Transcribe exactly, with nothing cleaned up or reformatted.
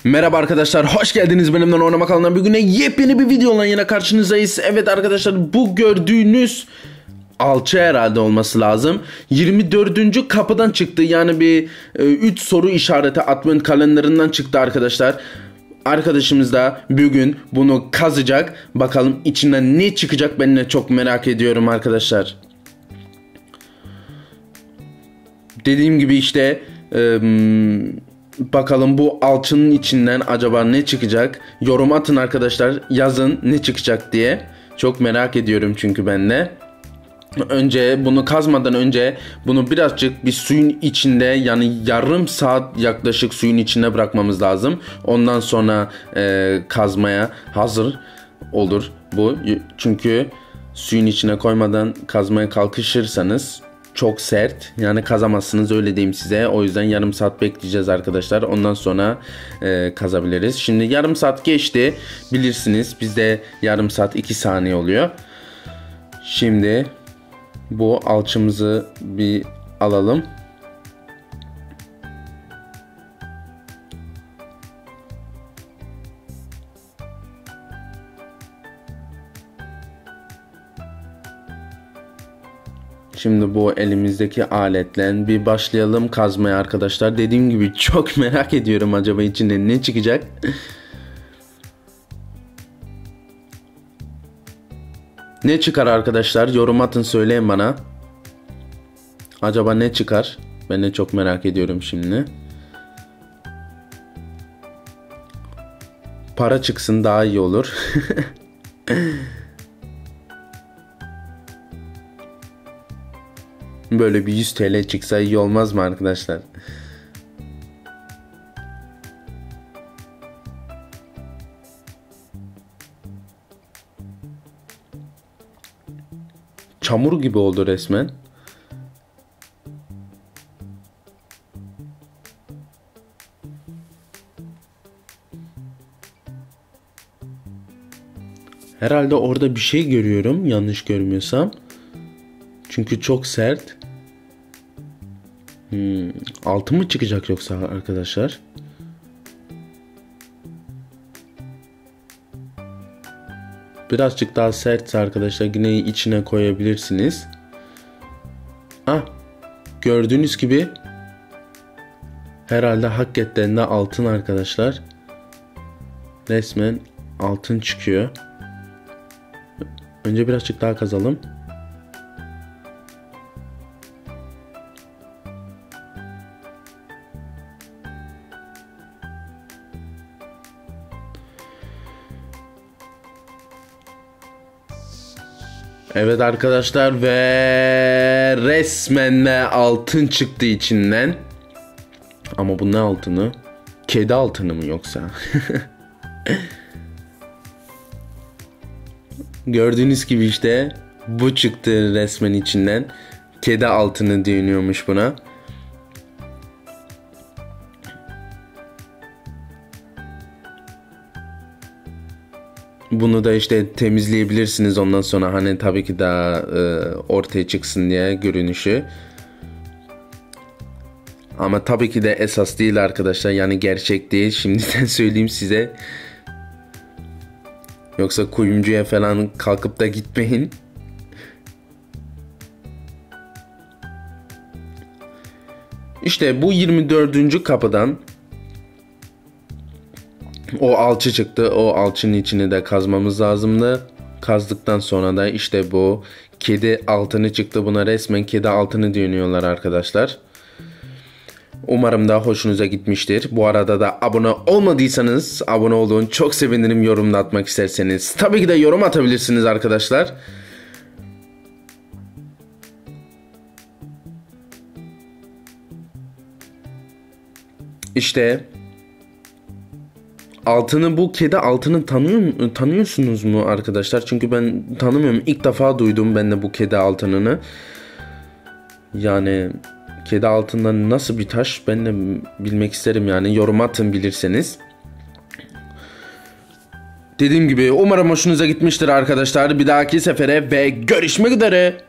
Merhaba arkadaşlar, hoş geldiniz benimle oynama kanalına. Bugün yepyeni bir videoyla yine karşınızdayız. Evet arkadaşlar, bu gördüğünüz alçı herhalde olması lazım. yirmi dördüncü kapıdan çıktı. Yani bir üç soru işareti advent kalenderinden çıktı arkadaşlar. Arkadaşımız da bugün bunu kazacak. Bakalım içinden ne çıkacak, ben de çok merak ediyorum arkadaşlar. Dediğim gibi işte Ee, bakalım bu alçının içinden acaba ne çıkacak? Yorum atın arkadaşlar, yazın ne çıkacak diye. Çok merak ediyorum çünkü ben de. Önce bunu kazmadan önce bunu birazcık bir suyun içinde, yani yarım saat yaklaşık suyun içine bırakmamız lazım. Ondan sonra e, kazmaya hazır olur bu. Çünkü suyun içine koymadan kazmaya kalkışırsanız çok sert, yani kazamazsınız, öyle diyeyim size. O yüzden yarım saat bekleyeceğiz arkadaşlar. Ondan sonra e, kazabiliriz. Şimdi yarım saat geçti. Bilirsiniz bizde yarım saat iki saniye oluyor. Şimdi bu alçımızı bir alalım. Şimdi bu elimizdeki aletle bir başlayalım kazmaya arkadaşlar. Dediğim gibi çok merak ediyorum, acaba içinde ne çıkacak. Ne çıkar arkadaşlar? Yorum atın, söyleyin bana. Acaba ne çıkar? Ben de çok merak ediyorum şimdi. Para çıksın daha iyi olur. Böyle bir yüz TL çıksa iyi olmaz mı arkadaşlar? Çamur gibi oldu resmen. Herhalde orada bir şey görüyorum, yanlış görmüyorsam. Çünkü çok sert. Hmm, altı mı çıkacak yoksa arkadaşlar? Birazcık daha sertse arkadaşlar yine içine koyabilirsiniz. Ah, gördüğünüz gibi herhalde hakikaten de altın arkadaşlar. Resmen altın çıkıyor. Önce birazcık daha kazalım. Evet arkadaşlar, ve resmen de altın çıktı içinden. Ama bu ne altını? Kedi altını mı yoksa? Gördüğünüz gibi işte bu çıktı resmen içinden. Kedi altını deniyormuş buna. Bunu da işte temizleyebilirsiniz ondan sonra, hani tabii ki daha e, ortaya çıksın diye görünüşü. Ama tabii ki de esas değil arkadaşlar, yani gerçek değil, şimdiden söyleyeyim size. Yoksa kuyumcuya falan kalkıp da gitmeyin. İşte bu yirmi dördüncü kapıdan o alçı çıktı. O alçının içini de kazmamız lazımdı. Kazdıktan sonra da işte bu kedi altını çıktı. Buna resmen kedi altını deniyorlar arkadaşlar. Umarım da hoşunuza gitmiştir. Bu arada da abone olmadıysanız abone olun. Çok sevinirim yorumda atmak isterseniz. Tabii ki de yorum atabilirsiniz arkadaşlar. İşte altını, bu kedi altını tanıyor, tanıyorsunuz mu arkadaşlar? Çünkü ben tanımıyorum. İlk defa duydum ben de bu kedi altınını. Yani kedi altından nasıl bir taş, ben de bilmek isterim yani. Yorum atın bilirseniz. Dediğim gibi umarım hoşunuza gitmiştir arkadaşlar. Bir dahaki sefere ve görüşmek üzere.